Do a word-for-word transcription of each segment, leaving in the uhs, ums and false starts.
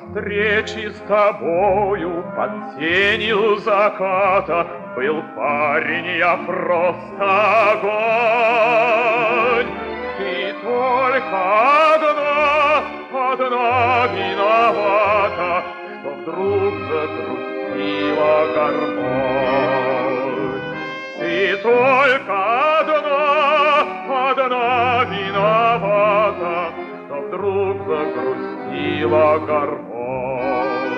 встречи с тобою под тенью заката был парень, я просто огонь. Ты только одна, одна виновата, что вдруг загрустила гармонь. Ты только одна, одна виновата, что вдруг загрустила гармонь.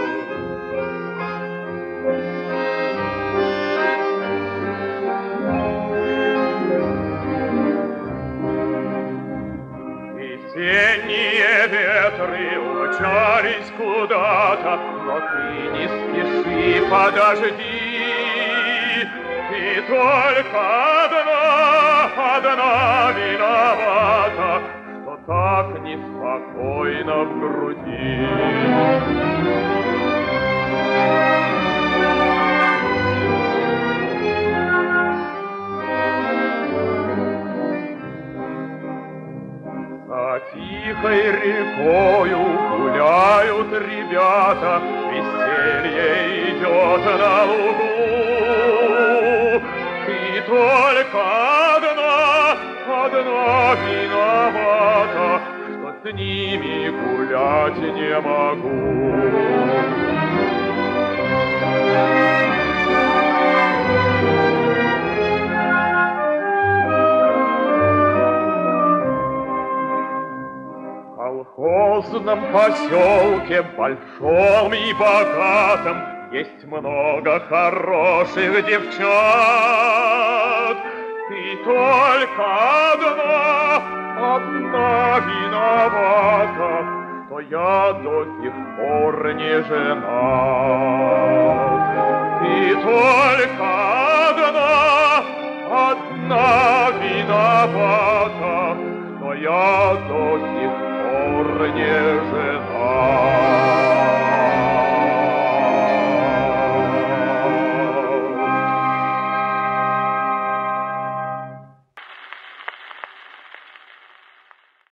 Весенние ветры умчались куда-то, но ты не спеши, подожди. Ты только одна, одна виновата, что так неспокойно в груди. За тихой рекою гуляют ребята, веселье идет на лугу. Ты только одна, одна виновата, что с ними гулять не могу. В колхозном поселке, большом и богатом, есть много хороших девчат. Ты только одна, одна виновата, что я до сих пор не женат. Ты только одна, одна виновата, что я до сих пор не женат.